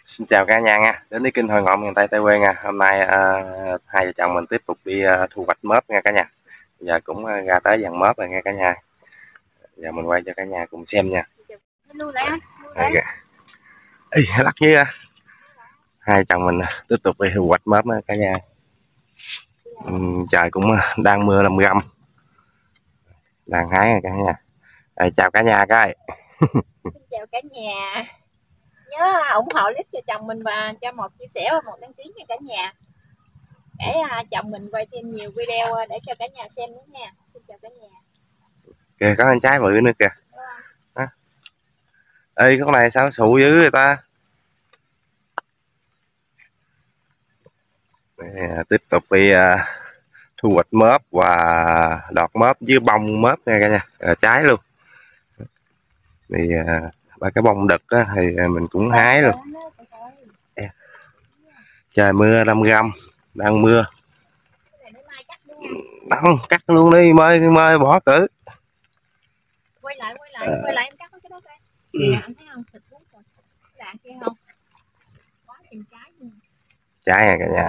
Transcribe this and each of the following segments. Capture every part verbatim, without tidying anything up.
Xin chào cả nhà nha, đến với kênh Hồi Ngọn miền Tây Tây Quê nha. Hôm nay à, hai vợ chồng mình tiếp tục đi à, thu hoạch mớp nha cả nhà. Giờ cũng à, ra tới dàn mớp rồi nha cả nhà. Giờ mình quay cho cả nhà cùng xem nha. Okay. Ê, lắc như à. Hai vợ chồng mình tiếp tục đi thu hoạch mớp nha cả nhà. Ừ, trời cũng đang mưa làm râm, đang hái nha cả nhà. Đây, chào cả nhà cái. Xin chào cả nhà. Nhớ ủng hộ clip cho chồng mình và cho một chia sẻ và một đăng ký nha cả nhà, để uh, chồng mình quay thêm nhiều video để cho cả nhà xem nữa nha. Xin chào cả nhà. Kìa có anh trái bự nữa kìa. Đó. Ê, con này sao sụ dữ người ta. Đây, tiếp tục đi uh, thu hoạch mớp và đọt mớp với bông mớp nha cả nhà, à, trái luôn. Thì à, ba cái bông đực á, thì mình cũng hái luôn. Trời mưa đâm râm, đang mưa. Không, cắt luôn đi, mơi mơi bỏ cử. Quay lại, quay lại, à. quay lại em cắt cái đó coi. Nè, anh thấy không? Xịt thuốc rồi. Cái đạn kia không? Quá chừng trái luôn. Trái nha cả nhà.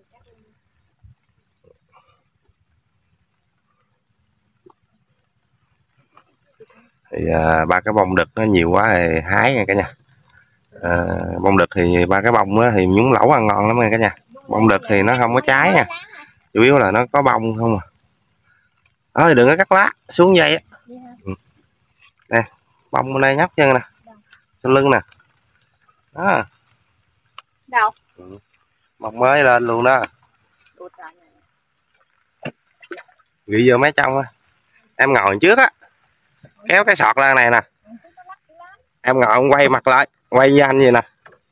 Thì à, ba cái bông đực nó nhiều quá thì hái nha cả nhà. À, bông đực thì ba cái bông á, thì nhúng lẩu ăn ngon lắm nha cả nhà. Bông đực thì nó không có trái nha, chủ yếu là nó có bông không à. Đó thì đừng có cắt lá xuống dây á. Ừ. Nè, bông bên đây nhóc chân nè, trên lưng nè. Đó. Đâu? Ừ. Bông mới lên luôn đó. Ghi vô mấy trong á. Em ngồi trước á, kéo cái sọt ra này nè. Em ngồi em quay mặt lại, quay với anh gì nè.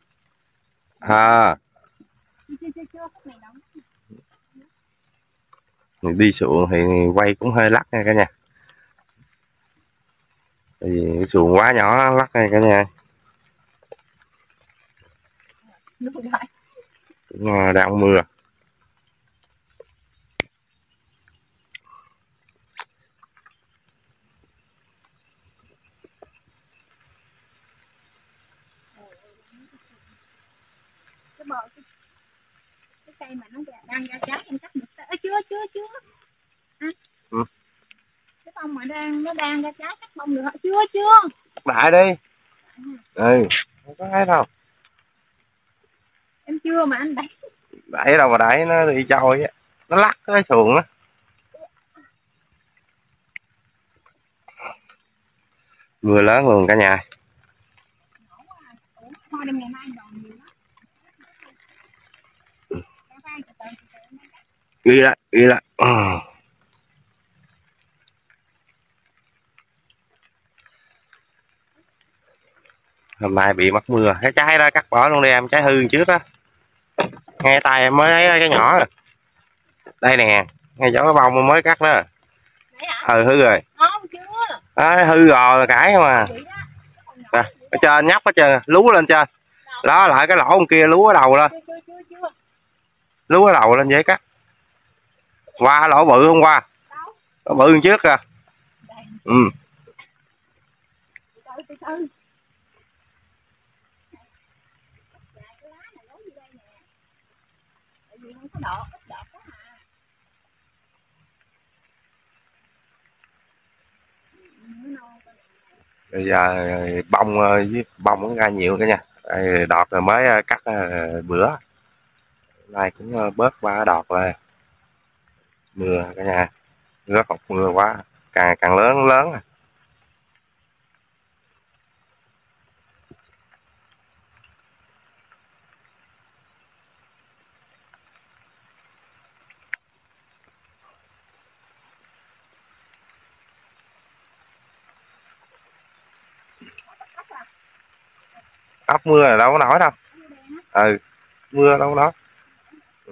À. Đi xuồng thì quay cũng hơi lắc nha cả nhà. Tại vì cái xuồng quá nhỏ lắc nha cả nhà. Cũng đang mưa. Cái bò, cái, cái cây mà nó đang ra trái em cắt được. À, chưa chưa chưa à. Ừ. Cái bông mà đang nó đang ra trái cắt bông được hả? Chưa chưa Đại đi. Ừ, không có thấy đâu. Em chưa mà anh đẩy. Đẩy đâu mà đẩy, nó đi trôi á, nó lắc cái xuồng á. Mưa lớn luôn cả nhà. Ghi lại, ghi lại. Hôm nay bị mắc mưa, cái trái đó cắt bỏ luôn đi em, trái hư trước á. Ngay tay em mới thấy cái nhỏ rồi. Đây nè, ngay chỗ cái bông mới cắt đó. Ừ, hư rồi. À, hư rồi cãi mà. À, ở trên nhóc ở trên, lú lên trên. Đó lại cái lỗ bên kia lú ở đầu lên. Lú ở đầu lên dễ cắt. Qua lỗ bự không qua. Lỗ bự hơn trước kìa. Ừ. Bây giờ bông với bông cũng ra nhiều cả nha. Đây, đọt rồi mới cắt bữa nay cũng bớt ba đọt rồi. Mưa cả nhà, rất học mưa quá, càng càng lớn lớn. Ốc mưa là đâu có nổi đâu. Ừ, mưa đâu có nổi. Ừ.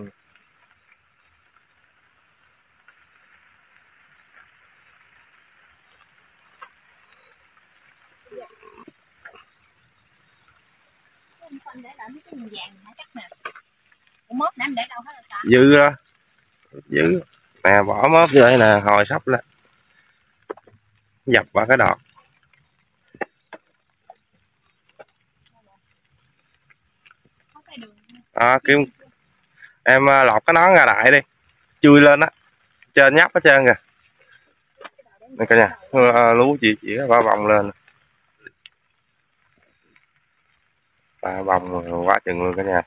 Dư ra, dư nè, bỏ mớp vô đây nè, hồi sắp lên dập vào cái đọt. À, kim em à, lọt cái nón ra đại đi, chui lên á, trên nhấp hết trơn kìa. Đây cả nhà, à, lú chị chỉ ba vòng lên, ba vòng quá chừng luôn cả nhà.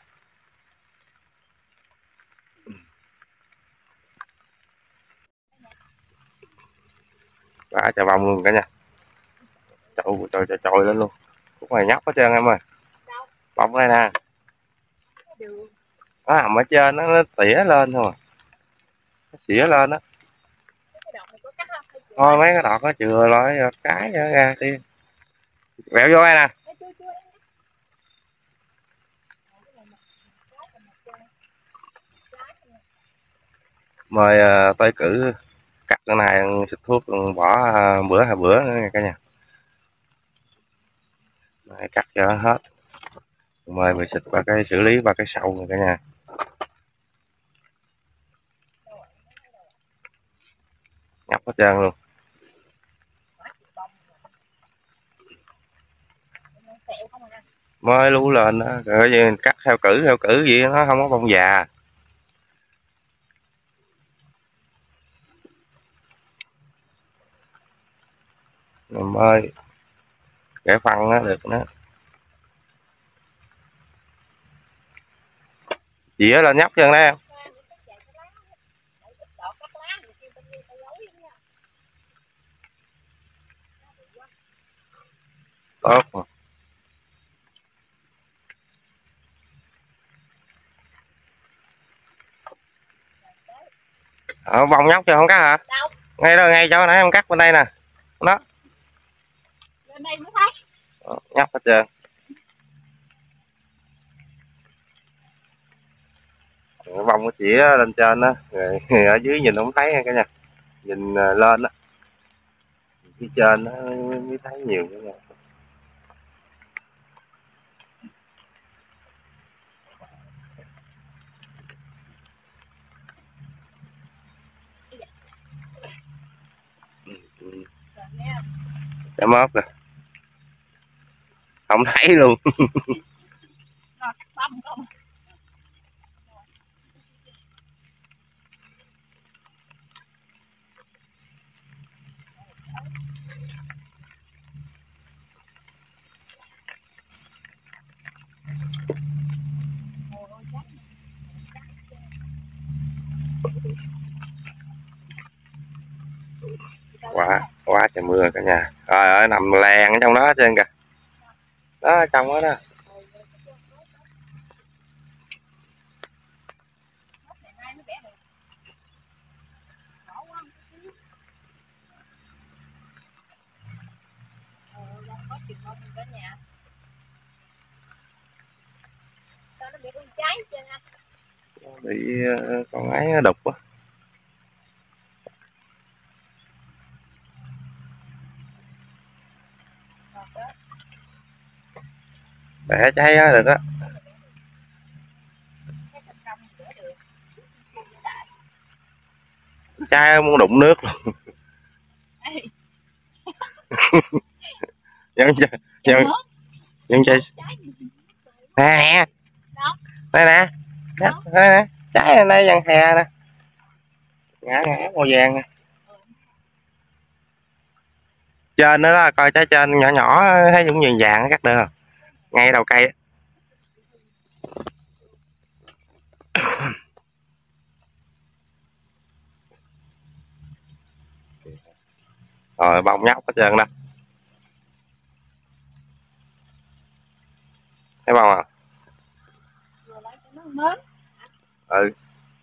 Quá trời vòng luôn cả nhà. Trời trời trời, trời lên luôn. Khúc này nhóc hết trơn em ơi. Bông đây nè. Nó nằm ở trên nó, nó tỉa lên thôi. Nó xỉa lên á. Thôi mấy cái đọt nó chừa lại cái ra đi. Vẹo vô đây nè. Mời uh, tới cử cắt cái này xịt thuốc bỏ uh, bữa hai bữa nữa nha cả nhà. Đây, cắt cho hết. Mời mình xịt vào cái xử lý vào cái sâu này cả nhà. Nhóc hết trơn luôn. Mới lú lên đó, rồi gì cắt theo cử theo cử gì nó không có bông già. Em ơi, để phân nó được nó. Chị lên nhóc chân đây em. Tốt mà. Ở vòng nhóc chưa không cắt hả? Đâu? Ngay đó, ngay chỗ nãy em cắt bên đây nè. Đó. Bên đây mới thấy. Đó, nhóc hết trơn. Vòng của chị lên trên đó, rồi ở dưới nhìn không thấy cả nhà. Nhìn lên á. Phía trên nó mới thấy nhiều cả nhà. Cái mớp kìa. Không thấy luôn. Quá quá trời mưa cả nhà. Rồi ơi, nằm lèn ở trong đó hết trơn kìa. Đó trong đó đó. Bị con ấy đục á. Bẻ cháy á được á. Trái muốn đụng nước luôn. Dân dân dân chơi nè đây nè đây nè trái ở đây dân hè nè, ngã ngã màu vàng nè. Trên đó, đó coi trái trên nhỏ nhỏ thấy cũng vàng vàng cắt được không? Ngay đầu cây. Rồi bông nhóc hết trơn đó. Thấy bông à? Ừ.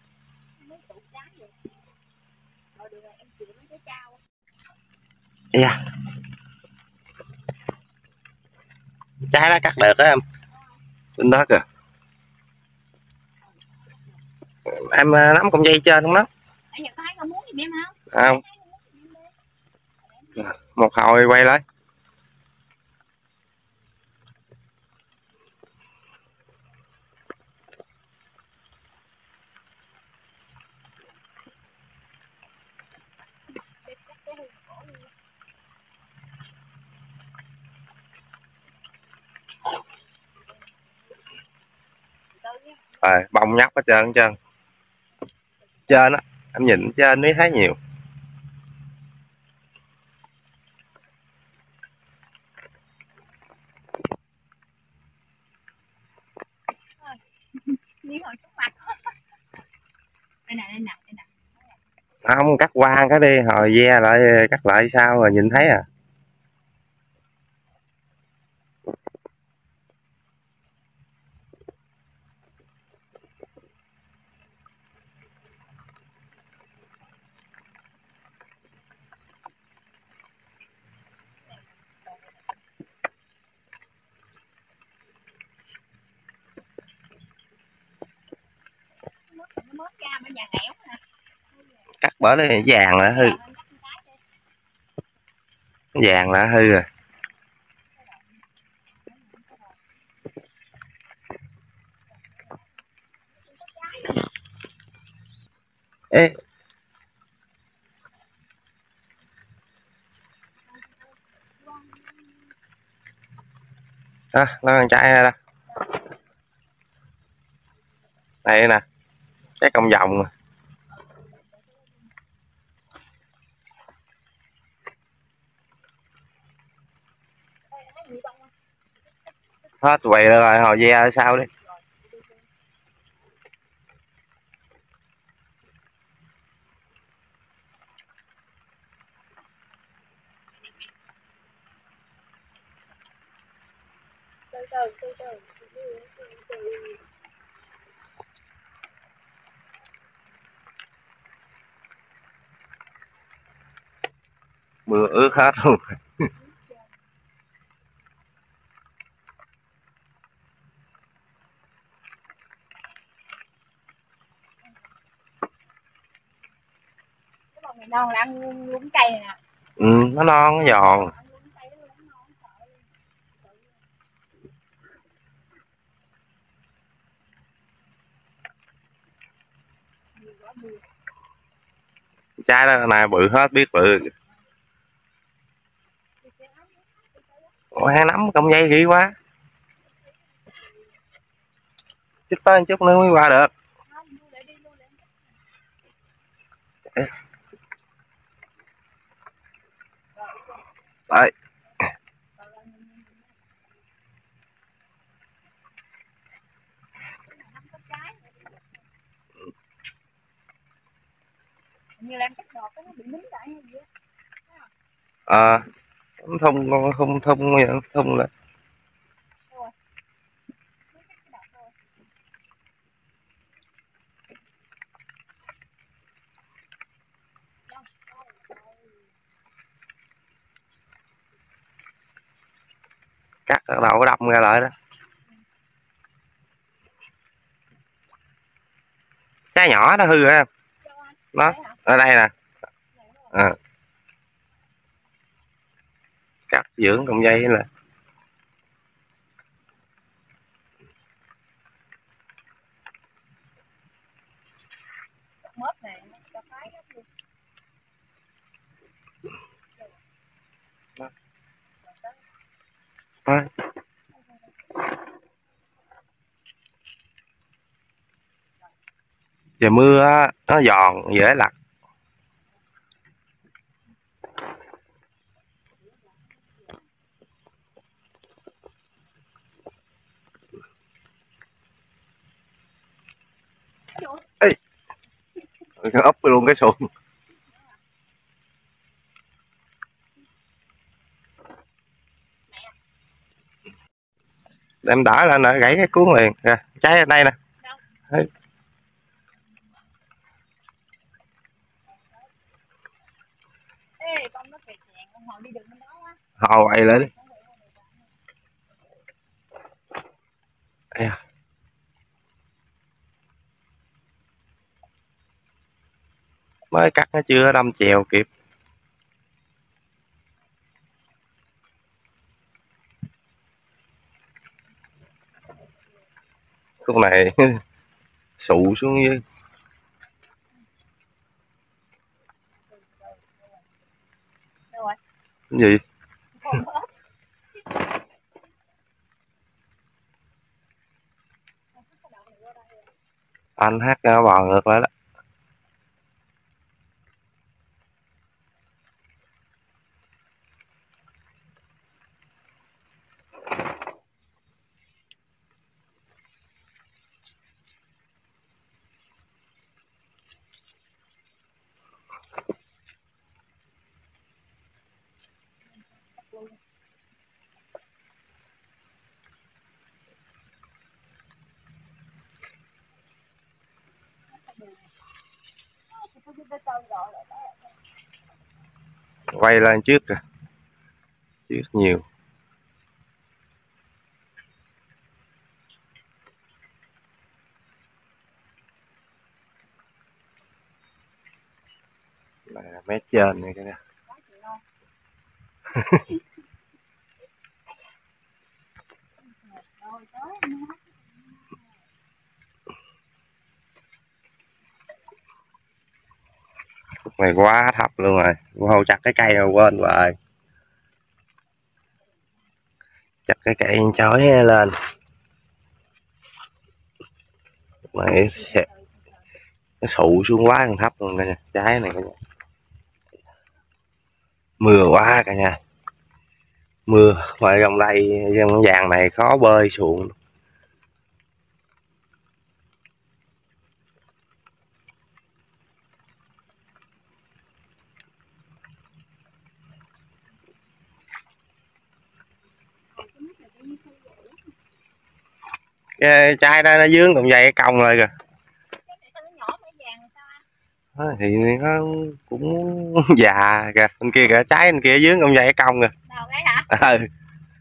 Yeah. Trái đó cắt được đó em. Bên đó kìa. Em nắm cọng dây trên không đó? Không. Một hồi quay lại. Rồi bông nhóc hết trơn hết trơn. Trên á, anh nhìn trên mới thấy nhiều. Đây nè, đây nè, đây nè. Không, cắt qua cái đi, hồi ve lại cắt lại sao rồi nhìn thấy à. Cắt bữa nó vàng là hư, vàng là hư rồi. Ê, đó, nó con trai này đó. Đây nè, cái cọng vòng. Hết quầy rồi, hồi ve sao đi. Từ từ, từ từ, từ từ. Mưa ướt hết luôn. Cái bông này non là ăn lúng cây này nè. Ừ, nó non, nó giòn. Trái đó này bự hết, biết bự. Ủa, hang nắm cọng dây ghi quá. Chút tới chút nữa mới qua được. Đấy. Như là em cắt đọt nó bị nín lại hay gì á. Ờ, thun thun thun thun là cắt đầu cái đâm ra lại đó. Trái nhỏ nó hư rồi em. Nó ở đây nè. À. Cắt dưỡng cọng dây là Mớp này cho phái hết luôn. thôi. Trời mưa á, nó giòn dễ lặt. Ê, úp luôn cái xuồng. Em đỡ lên là gãy cái cuốn liền. Kìa, trái ở đây nè. Ê, con nó kẹt nhẹn, con Hòn đi đường bên đó quá. Hồ quay lại đi. À. Mới cắt nó chưa đâm chèo kịp. Khúc này sụ xuống dưới. Cái gì? Anh hát nó bò ngược lại đó. Quay lên trước kìa, trước nhiều. Là mé trên này kìa. Này quá thấp luôn rồi, hô chặt cái cây rồi quên rồi. Chặt cái cây chói lên. Này nó sụ xuống quá còn thấp luôn nha, trái này cả nhà. Mưa quá cả nhà. Mưa ngoài dòng đây dòng vàng này khó bơi xuồng. Cái trái đó nó dướng còn dây cái cong rồi kìa. À, thì nó cũng già kìa, bên kia kìa, trái bên kia dướng còn dây cái cong kìa. Đâu đấy hả? Ừ.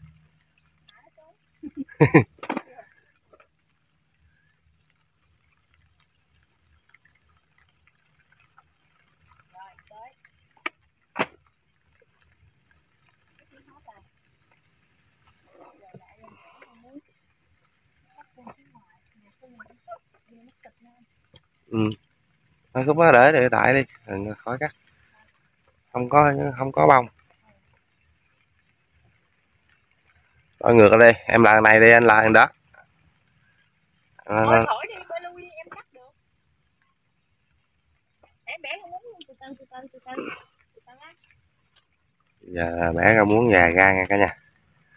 Ừ. Thôi khúc đó để để tại đi, đừng khỏi cắt. Không có không có bông. Đổi ngược ở đây, em làm này đi, anh làm đó. Thôi khỏi đi, bơi lui đi, em cắt được. Em bé không muốn từ từ từ từ từ từ. Từ từ á. Giờ bé ra muốn già ra nha cả nhà.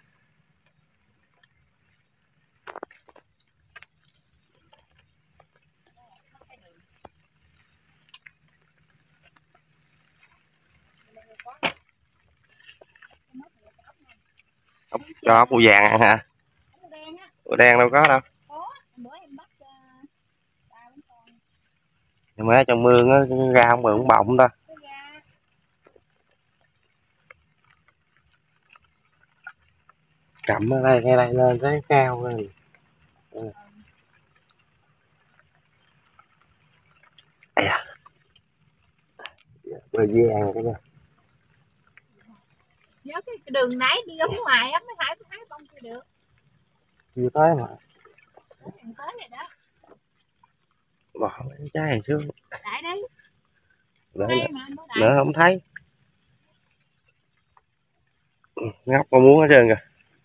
Ốc, cho ốc bươu vàng ăn hả? Bươu đen đâu có đâu. Nhưng mà trong mương nó ra không bự không bọng đâu. Cầm ở đây ngay đây lên tới cao lên. Ây da. Bơi vàng cả nhà. Nhớ cái đường nãy đi ở phía ngoài á mới hái hái bông kia được. Chưa tới mà. Tới rồi đó. Bỏ cái trái này xuống. Lại đi. Nữa, nữa không thấy. Ngóc có muốn hết trơn kìa.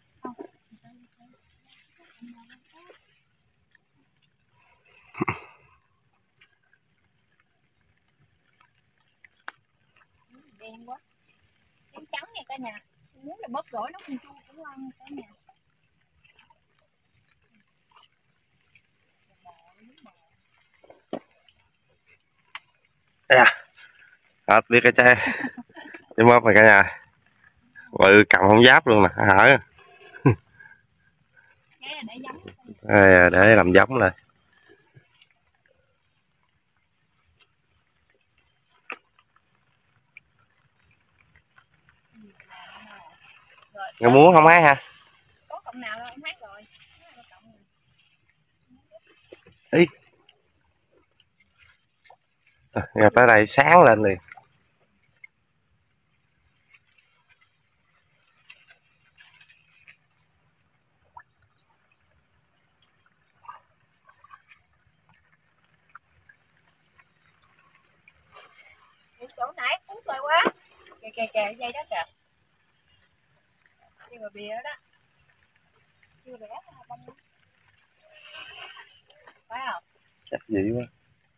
Đen quá. Trắng trắng nha cả nhà. Muốn là bớt gỏi nó không chua cũng ngon cả nhà. À, à, biết cái trái cái mớp này cả nhà. Bự cầm không giáp luôn nè, hở. Để, để làm giống này. Người muốn không hái ha? Có cọng nào đâu, em hái rồi. Ý. À, rồi tới đây sáng lên liền. Chỗ nãy cuốn rồi quá. Kìa kìa kìa dây đó kìa. Đi vào bìa đó. Chưa bẻ bông. Phải không? Chắc Vậy quá.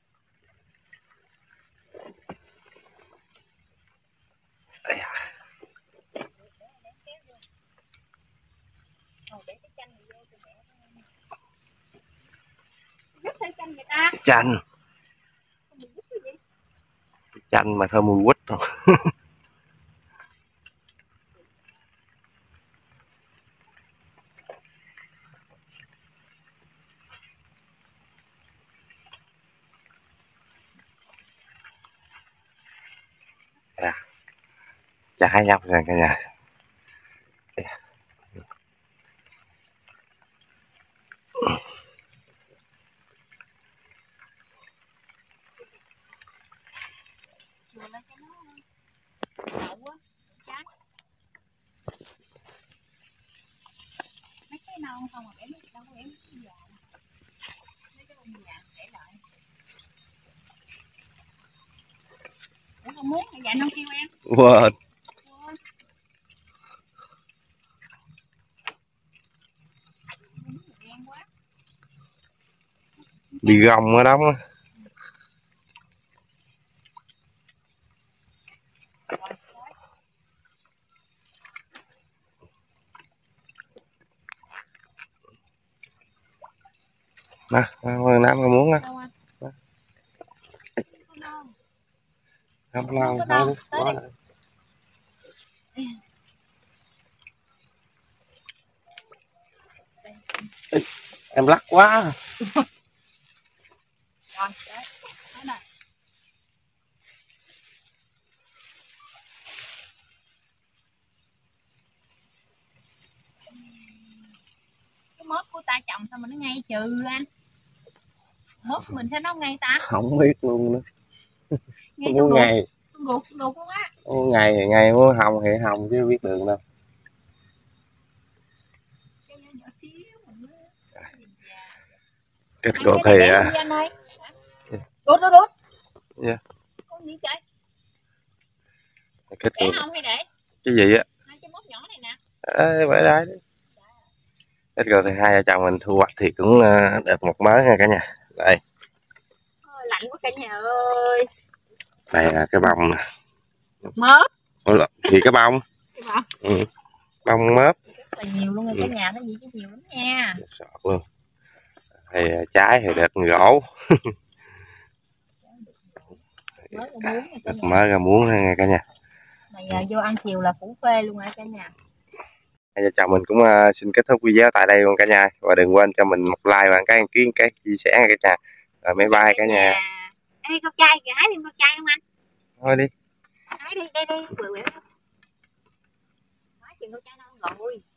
Chanh chanh mà thơm mùi quýt không. À, trái nhóc rồi cả nhà. Mấy cái non không mà để đâu có em giờ mấy cái bông vàng để lại em không muốn thì dạ non kêu em Wow. Bị gồng ở đó. Nè, Nam có muốn á. Không non, không quá. Em lắc quá. Rồi, đấy. Đó nè. Cái mớp của ta trồng sao mà nó ngay trừ anh? Mớp của mình sao nó ngay ta? Không biết luôn nữa. Ngay Muốn ngày. Đục đục luôn á. Muốn ngày thì ngày, muốn hồng thì hồng chứ biết đường đâu. Kết cột thì à. Đốt đốt đốt. Dạ. Con gì trời? Kết cột. Không hay để? Cái gì á? Hai cái mốt nhỏ này nè. Ê, vậy đấy. Kết cột thì hai vợ chồng mình thu hoạch thì cũng được một mớ nha cả nhà. Đây. Ôi, lạnh quá cả nhà ơi. Đây là cái bông nè. Mớp. Gì cái bông? Cái bông. Ừ. Bông mớp. Rất là nhiều luôn rồi cả nhà, nó gì chứ nhiều lắm nha. Sọt luôn. Thì trái thì được gỗ. Mới ra muống nha cả nhà. Này giờ vô ăn chiều là phủ phê luôn hả cả nhà. Hai vợ chồng mình cũng uh, xin kết thúc video tại đây luôn cả nhà, và đừng quên cho mình một like và cái đăng ký, cái chia sẻ nha cả nhà. Rồi bye bye cả nhà. Ê con trai kìa, hái đi con trai không anh? Thôi đi. Hái đi, đây đi, quẹo quẹo. Hái chừng con trai đâu rồi.